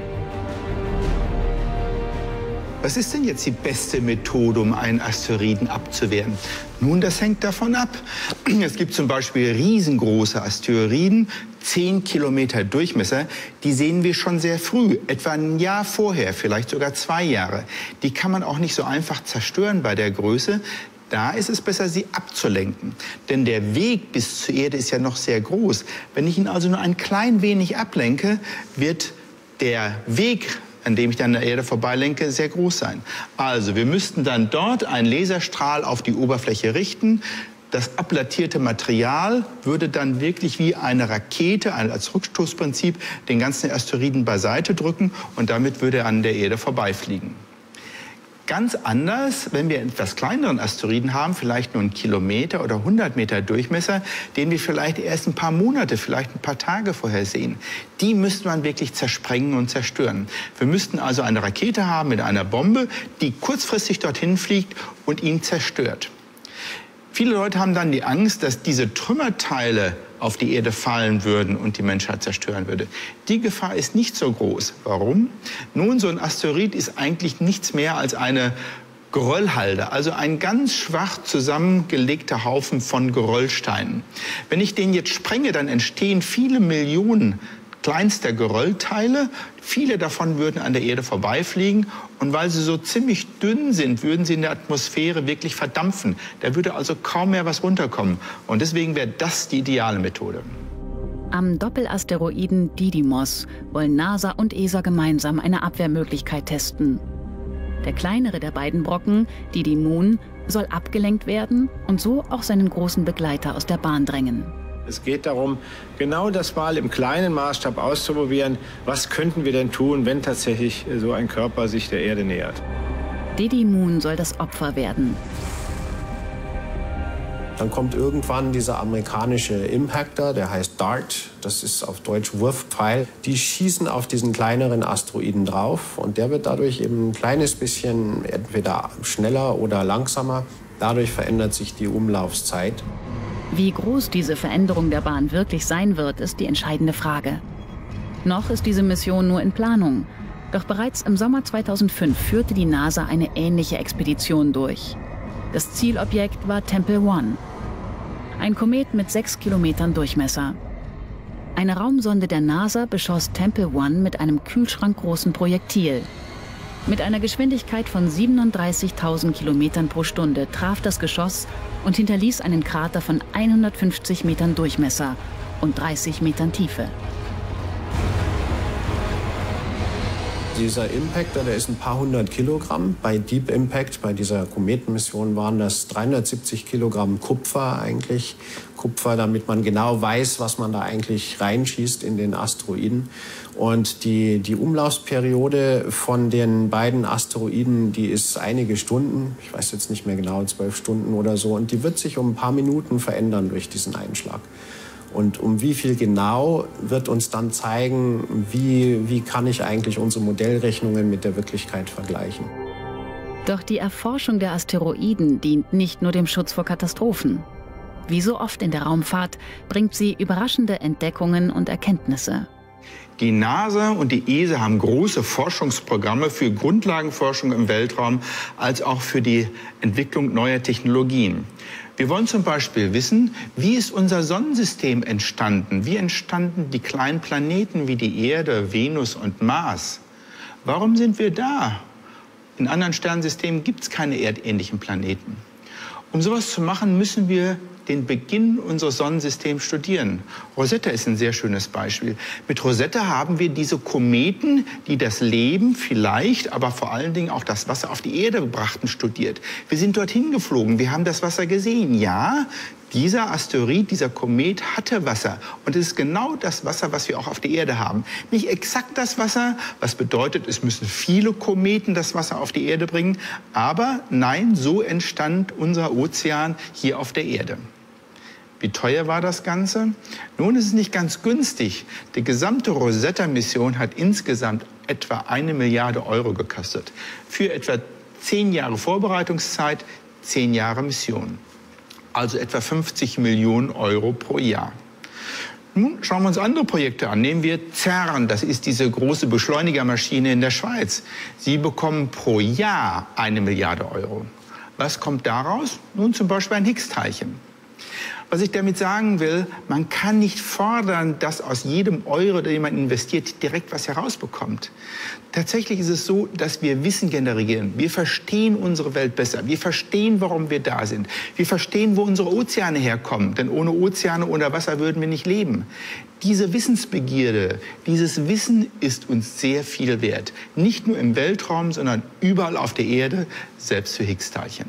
Was ist denn jetzt die beste Methode, um einen Asteroiden abzuwehren? Nun, das hängt davon ab. Es gibt zum Beispiel riesengroße Asteroiden, zehn Kilometer Durchmesser. Die sehen wir schon sehr früh, etwa ein Jahr vorher, vielleicht sogar zwei Jahre. Die kann man auch nicht so einfach zerstören bei der Größe. Da ist es besser, sie abzulenken. Denn der Weg bis zur Erde ist ja noch sehr groß. Wenn ich ihn also nur ein klein wenig ablenke, wird der Weg, an dem ich dann an der Erde vorbeilenke, sehr groß sein. Also wir müssten dann dort einen Laserstrahl auf die Oberfläche richten. Das ablatierte Material würde dann wirklich wie eine Rakete als Rückstoßprinzip den ganzen Asteroiden beiseite drücken und damit würde er an der Erde vorbeifliegen. Ganz anders, wenn wir einen etwas kleineren Asteroiden haben, vielleicht nur einen Kilometer oder hundert Meter Durchmesser, den wir vielleicht erst ein paar Monate, vielleicht ein paar Tage vorher sehen. Die müsste man wirklich zersprengen und zerstören. Wir müssten also eine Rakete haben mit einer Bombe, die kurzfristig dorthin fliegt und ihn zerstört. Viele Leute haben dann die Angst, dass diese Trümmerteile auf die Erde fallen würden und die Menschheit zerstören würde. Die Gefahr ist nicht so groß. Warum? Nun, so ein Asteroid ist eigentlich nichts mehr als eine Geröllhalde, also ein ganz schwach zusammengelegter Haufen von Geröllsteinen. Wenn ich den jetzt sprenge, dann entstehen viele Millionen kleinster Geröllteile. Viele davon würden an der Erde vorbeifliegen. Und weil sie so ziemlich dünn sind, würden sie in der Atmosphäre wirklich verdampfen. Da würde also kaum mehr was runterkommen. Und deswegen wäre das die ideale Methode. Am Doppelasteroiden Didymos wollen NASA und E S A gemeinsam eine Abwehrmöglichkeit testen. Der kleinere der beiden Brocken, Didymoon, soll abgelenkt werden und so auch seinen großen Begleiter aus der Bahn drängen. Es geht darum, genau das mal im kleinen Maßstab auszuprobieren. Was könnten wir denn tun, wenn tatsächlich so ein Körper sich der Erde nähert? Didymoon soll das Opfer werden. Dann kommt irgendwann dieser amerikanische Impactor, der heißt DART, das ist auf Deutsch Wurfpfeil. Die schießen auf diesen kleineren Asteroiden drauf und der wird dadurch eben ein kleines bisschen entweder schneller oder langsamer. Dadurch verändert sich die Umlaufszeit. Wie groß diese Veränderung der Bahn wirklich sein wird, ist die entscheidende Frage. Noch ist diese Mission nur in Planung. Doch bereits im Sommer zweitausendfünf führte die NASA eine ähnliche Expedition durch. Das Zielobjekt war Tempel One, ein Komet mit sechs Kilometern Durchmesser. Eine Raumsonde der NASA beschoss Tempel One mit einem kühlschrankgroßen Projektil. Mit einer Geschwindigkeit von siebenunddreißigtausend Kilometern pro Stunde traf das Geschoss und hinterließ einen Krater von hundertfünfzig Metern Durchmesser und dreißig Metern Tiefe. Dieser Impactor, der ist ein paar hundert Kilogramm. Bei Deep Impact, bei dieser Kometenmission, waren das dreihundertsiebzig Kilogramm Kupfer eigentlich. Kupfer, damit man genau weiß, was man da eigentlich reinschießt in den Asteroiden. Und die, die Umlaufsperiode von den beiden Asteroiden, die ist einige Stunden. Ich weiß jetzt nicht mehr genau, zwölf Stunden oder so. Und die wird sich um ein paar Minuten verändern durch diesen Einschlag. Und um wie viel genau wird uns dann zeigen, wie, wie kann ich eigentlich unsere Modellrechnungen mit der Wirklichkeit vergleichen. Doch die Erforschung der Asteroiden dient nicht nur dem Schutz vor Katastrophen. Wie so oft in der Raumfahrt bringt sie überraschende Entdeckungen und Erkenntnisse. Die NASA und die E S A haben große Forschungsprogramme für Grundlagenforschung im Weltraum als auch für die Entwicklung neuer Technologien. Wir wollen zum Beispiel wissen, wie ist unser Sonnensystem entstanden? Wie entstanden die kleinen Planeten wie die Erde, Venus und Mars? Warum sind wir da? In anderen Sternsystemen gibt es keine erdähnlichen Planeten. Um sowas zu machen, müssen wir den Beginn unseres Sonnensystems studieren. Rosetta ist ein sehr schönes Beispiel. Mit Rosetta haben wir diese Kometen, die das Leben vielleicht, aber vor allen Dingen auch das Wasser auf die Erde brachten, studiert. Wir sind dorthin geflogen, wir haben das Wasser gesehen. Ja, dieser Asteroid, dieser Komet hatte Wasser. Und es ist genau das Wasser, was wir auch auf der Erde haben. Nicht exakt das Wasser, was bedeutet, es müssen viele Kometen das Wasser auf die Erde bringen. Aber nein, so entstand unser Ozean hier auf der Erde. Wie teuer war das Ganze? Nun, ist es nicht ganz günstig. Die gesamte Rosetta-Mission hat insgesamt etwa eine Milliarde Euro gekostet. Für etwa zehn Jahre Vorbereitungszeit, zehn Jahre Mission. Also etwa fünfzig Millionen Euro pro Jahr. Nun schauen wir uns andere Projekte an. Nehmen wir CERN, das ist diese große Beschleunigermaschine in der Schweiz. Sie bekommen pro Jahr eine Milliarde Euro. Was kommt daraus? Nun zum Beispiel ein Higgs-Teilchen. Was ich damit sagen will, man kann nicht fordern, dass aus jedem Euro, den man investiert, direkt was herausbekommt. Tatsächlich ist es so, dass wir Wissen generieren. Wir verstehen unsere Welt besser. Wir verstehen, warum wir da sind. Wir verstehen, wo unsere Ozeane herkommen. Denn ohne Ozeane, ohne Wasser würden wir nicht leben. Diese Wissensbegierde, dieses Wissen ist uns sehr viel wert. Nicht nur im Weltraum, sondern überall auf der Erde, selbst für Higgs-Teilchen.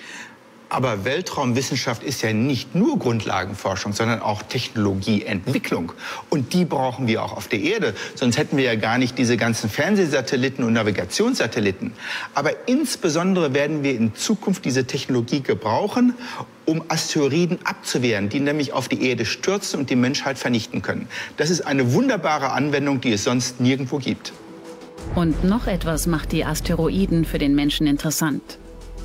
Aber Weltraumwissenschaft ist ja nicht nur Grundlagenforschung, sondern auch Technologieentwicklung. Und die brauchen wir auch auf der Erde. Sonst hätten wir ja gar nicht diese ganzen Fernsehsatelliten und Navigationssatelliten. Aber insbesondere werden wir in Zukunft diese Technologie gebrauchen, um Asteroiden abzuwehren, die nämlich auf die Erde stürzen und die Menschheit vernichten können. Das ist eine wunderbare Anwendung, die es sonst nirgendwo gibt. Und noch etwas macht die Asteroiden für den Menschen interessant.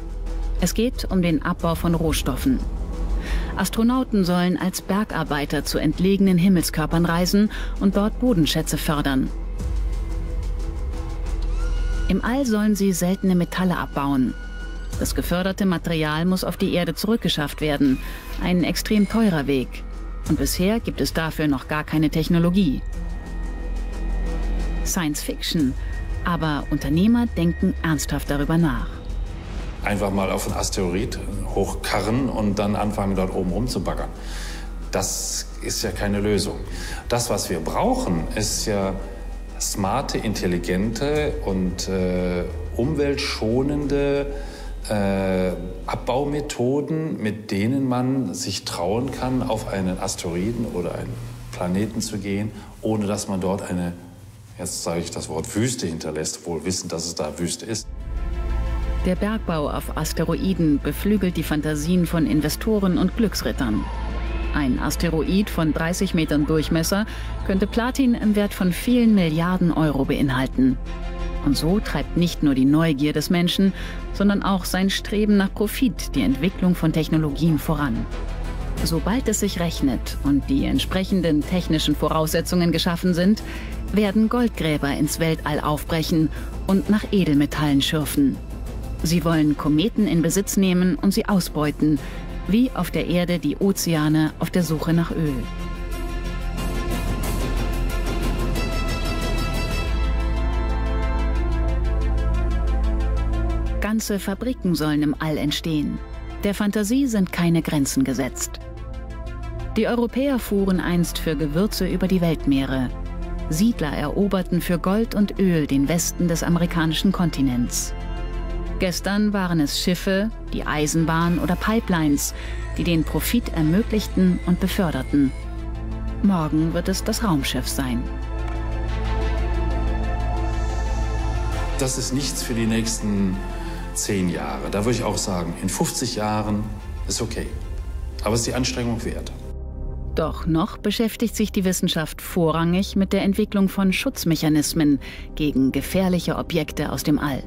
Es geht um den Abbau von Rohstoffen. Astronauten sollen als Bergarbeiter zu entlegenen Himmelskörpern reisen und dort Bodenschätze fördern. Im All sollen sie seltene Metalle abbauen. Das geförderte Material muss auf die Erde zurückgeschafft werden. Ein extrem teurer Weg. Und bisher gibt es dafür noch gar keine Technologie. Science Fiction. Aber Unternehmer denken ernsthaft darüber nach. Einfach mal auf einen Asteroid hochkarren und dann anfangen, dort oben rumzubaggern. Das ist ja keine Lösung. Das, was wir brauchen, ist ja smarte, intelligente und äh, umweltschonende äh, Abbaumethoden, mit denen man sich trauen kann, auf einen Asteroiden oder einen Planeten zu gehen, ohne dass man dort eine, jetzt sage ich das Wort Wüste hinterlässt, wohl wissend, dass es da Wüste ist. Der Bergbau auf Asteroiden beflügelt die Fantasien von Investoren und Glücksrittern. Ein Asteroid von dreißig Metern Durchmesser könnte Platin im Wert von vielen Milliarden Euro beinhalten. Und so treibt nicht nur die Neugier des Menschen, sondern auch sein Streben nach Profit die Entwicklung von Technologien voran. Sobald es sich rechnet und die entsprechenden technischen Voraussetzungen geschaffen sind, werden Goldgräber ins Weltall aufbrechen und nach Edelmetallen schürfen. Sie wollen Kometen in Besitz nehmen und sie ausbeuten, wie auf der Erde die Ozeane auf der Suche nach Öl. Ganze Fabriken sollen im All entstehen. Der Fantasie sind keine Grenzen gesetzt. Die Europäer fuhren einst für Gewürze über die Weltmeere. Siedler eroberten für Gold und Öl den Westen des amerikanischen Kontinents. Gestern waren es Schiffe, die Eisenbahn oder Pipelines, die den Profit ermöglichten und beförderten. Morgen wird es das Raumschiff sein. Das ist nichts für die nächsten zehn Jahre. Da würde ich auch sagen, in fünfzig Jahren ist okay. Aber es ist die Anstrengung wert. Doch noch beschäftigt sich die Wissenschaft vorrangig mit der Entwicklung von Schutzmechanismen gegen gefährliche Objekte aus dem All.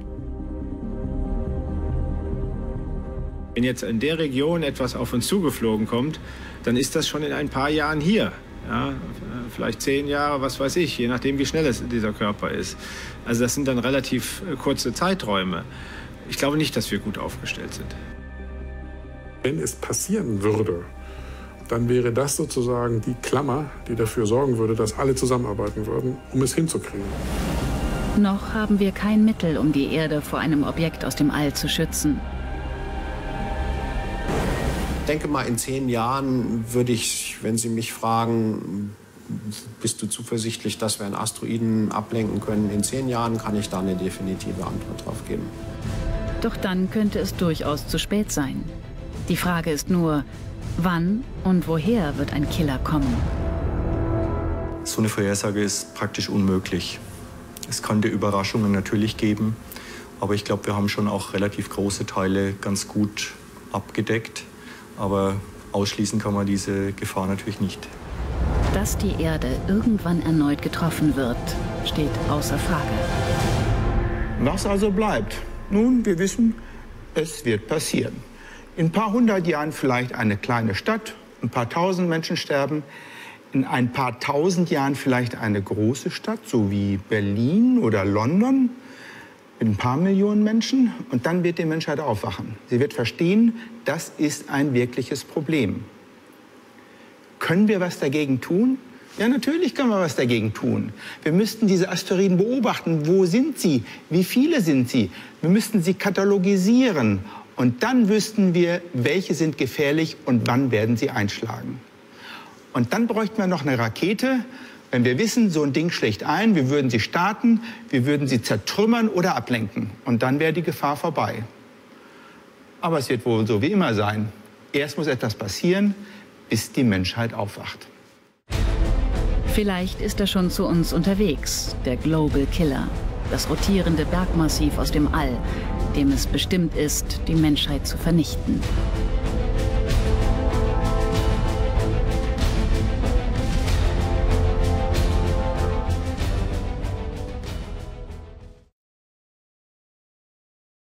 Wenn jetzt in der Region etwas auf uns zugeflogen kommt, dann ist das schon in ein paar Jahren hier. Ja, vielleicht zehn Jahre, was weiß ich, je nachdem, wie schnell es dieser Körper ist. Also das sind dann relativ kurze Zeiträume. Ich glaube nicht, dass wir gut aufgestellt sind. Wenn es passieren würde, dann wäre das sozusagen die Klammer, die dafür sorgen würde, dass alle zusammenarbeiten würden, um es hinzukriegen. Noch haben wir kein Mittel, um die Erde vor einem Objekt aus dem All zu schützen. Ich denke mal, in zehn Jahren würde ich, wenn Sie mich fragen, bist du zuversichtlich, dass wir einen Asteroiden ablenken können? In zehn Jahren kann ich da eine definitive Antwort drauf geben. Doch dann könnte es durchaus zu spät sein. Die Frage ist nur, wann und woher wird ein Killer kommen? So eine Vorhersage ist praktisch unmöglich. Es kann die Überraschungen natürlich geben, aber ich glaube, wir haben schon auch relativ große Teile ganz gut abgedeckt. Aber ausschließen kann man diese Gefahr natürlich nicht. Dass die Erde irgendwann erneut getroffen wird, steht außer Frage. Was also bleibt? Nun, wir wissen, es wird passieren. In ein paar hundert Jahren vielleicht eine kleine Stadt, ein paar tausend Menschen sterben. In ein paar tausend Jahren vielleicht eine große Stadt, so wie Berlin oder London, mit ein paar Millionen Menschen. Und dann wird die Menschheit aufwachen. Sie wird verstehen, das ist ein wirkliches Problem. Können wir was dagegen tun? Ja, natürlich können wir was dagegen tun. Wir müssten diese Asteroiden beobachten. Wo sind sie? Wie viele sind sie? Wir müssten sie katalogisieren. Und dann wüssten wir, welche sind gefährlich und wann werden sie einschlagen. Und dann bräuchten wir noch eine Rakete. Wenn wir wissen, so ein Ding schlägt ein, wir würden sie starten, wir würden sie zertrümmern oder ablenken. Und dann wäre die Gefahr vorbei. Aber es wird wohl so wie immer sein. Erst muss etwas passieren, bis die Menschheit aufwacht. Vielleicht ist er schon zu uns unterwegs, der Global Killer. Das rotierende Bergmassiv aus dem All, dem es bestimmt ist, die Menschheit zu vernichten.